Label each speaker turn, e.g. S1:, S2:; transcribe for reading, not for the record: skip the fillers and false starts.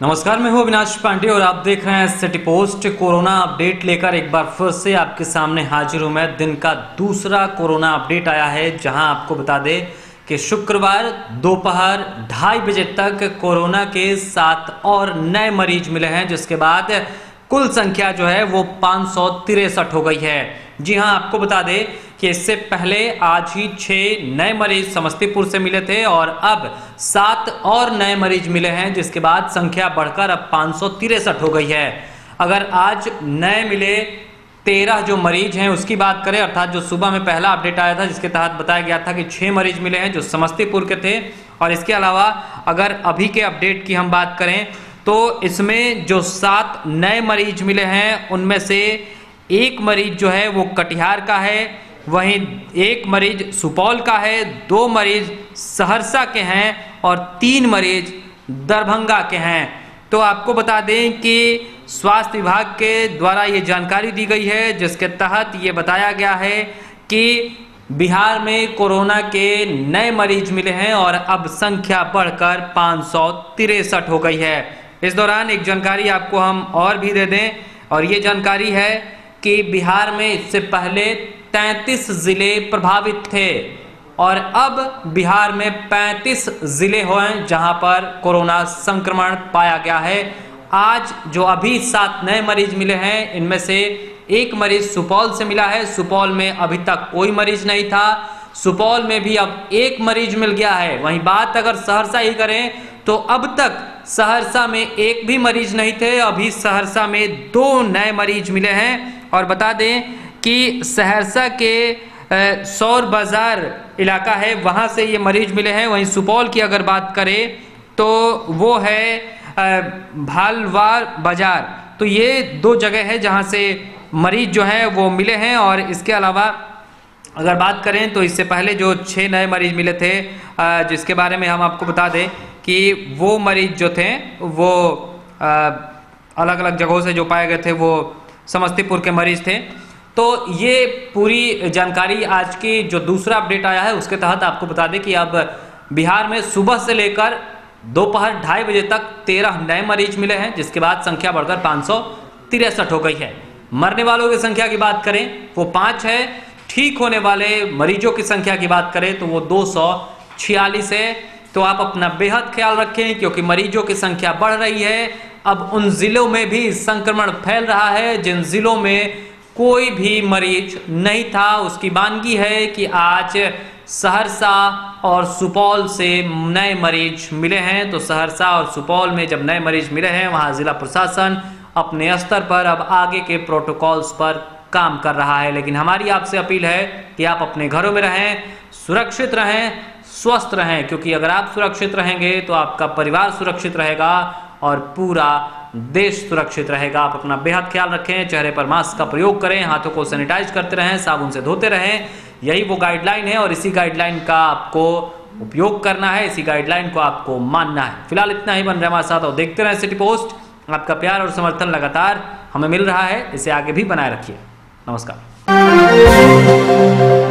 S1: नमस्कार, मैं हूं अविनाश पांडे और आप देख रहे हैं सिटी पोस्ट। कोरोना अपडेट लेकर एक बार फिर से आपके सामने हाजिर हूं मैं। दिन का दूसरा कोरोना अपडेट आया है, जहां आपको बता दें कि शुक्रवार दोपहर 2:30 बजे तक कोरोना के 7 और नए मरीज मिले हैं, जिसके बाद कुल संख्या जो है वो 563 हो गई है। जी हां, आपको बता दें कि इससे पहले आज ही 6 नए मरीज समस्तीपुर से मिले थे और अब 7 और नए मरीज मिले हैं, जिसके बाद संख्या बढ़कर अब 563 हो गई है। अगर आज नए मिले 13 जो मरीज हैं उसकी बात करें, अर्थात जो सुबह में पहला अपडेट आया था जिसके तहत बताया गया था कि 6 मरीज मिले हैं जो समस्तीपुर के थे, और इसके अलावा अगर अभी के अपडेट की हम बात करें तो इसमें जो 7 नए मरीज मिले हैं उनमें से एक मरीज जो है वो कटिहार का है, वहीं एक मरीज सुपौल का है, 2 मरीज सहरसा के हैं और 3 मरीज दरभंगा के हैं। तो आपको बता दें कि स्वास्थ्य विभाग के द्वारा ये जानकारी दी गई है, जिसके तहत ये बताया गया है कि बिहार में कोरोना के नए मरीज मिले हैं और अब संख्या बढ़कर 563 हो गई है। इस दौरान एक जानकारी आपको हम और भी दे दें, और ये जानकारी है कि बिहार में इससे पहले 33 जिले प्रभावित थे और अब बिहार में 35 जिले हुए जहां पर कोरोना संक्रमण पाया गया है। आज जो अभी 7 नए मरीज मिले हैं, इनमें से एक मरीज सुपौल से मिला है। सुपौल में अभी तक कोई मरीज नहीं था, सुपौल में भी अब एक मरीज मिल गया है। वहीं बात अगर सहरसा ही करें तो अब तक सहरसा में एक भी मरीज नहीं थे, अभी सहरसा में 2 नए मरीज मिले हैं। और बता दें कि सहरसा के सौर बाजार इलाका है, वहां से ये मरीज मिले हैं। वहीं सुपौल की अगर बात करें तो वो है भालवार बाजार। तो ये 2 जगह है जहां से मरीज जो है वो मिले हैं। और इसके अलावा अगर बात करें तो इससे पहले जो 6 नए मरीज मिले थे, जिसके बारे में हम आपको बता दें कि वो मरीज जो थे वो अलग अलग जगहों से जो पाए गए थे वो समस्तीपुर के मरीज थे। तो ये पूरी जानकारी आज की जो दूसरा अपडेट आया है उसके तहत आपको बता दें कि अब बिहार में सुबह से लेकर दोपहर 2:30 बजे तक 13 नए मरीज मिले हैं, जिसके बाद संख्या बढ़कर 563 हो गई है। मरने वालों की संख्या की बात करें वो 5 है। ठीक होने वाले मरीजों की संख्या की बात करें तो वो 246 है। तो आप अपना बेहद ख्याल रखें, क्योंकि मरीजों की संख्या बढ़ रही है। अब उन जिलों में भी संक्रमण फैल रहा है जिन जिलों में कोई भी मरीज नहीं था। उसकी वानगी है कि आज सहरसा और सुपौल से नए मरीज मिले हैं। तो सहरसा और सुपौल में जब नए मरीज मिले हैं, वहां जिला प्रशासन अपने स्तर पर अब आगे के प्रोटोकॉल्स पर काम कर रहा है। लेकिन हमारी आपसे अपील है कि आप अपने घरों में रहें, सुरक्षित रहें, स्वस्थ रहें, क्योंकि अगर आप सुरक्षित रहेंगे तो आपका परिवार सुरक्षित रहेगा और पूरा देश सुरक्षित रहेगा। आप अपना बेहद ख्याल रखें, चेहरे पर मास्क का प्रयोग करें, हाथों को सैनिटाइज करते रहें, साबुन से धोते रहें। यही वो गाइडलाइन है और इसी गाइडलाइन का आपको उपयोग करना है, इसी गाइडलाइन को आपको मानना है। फिलहाल इतना ही। बन रहे हमारे साथ और देखते रहें सिटी पोस्ट। आपका प्यार और समर्थन लगातार हमें मिल रहा है, इसे आगे भी बनाए रखिए। नमस्कार।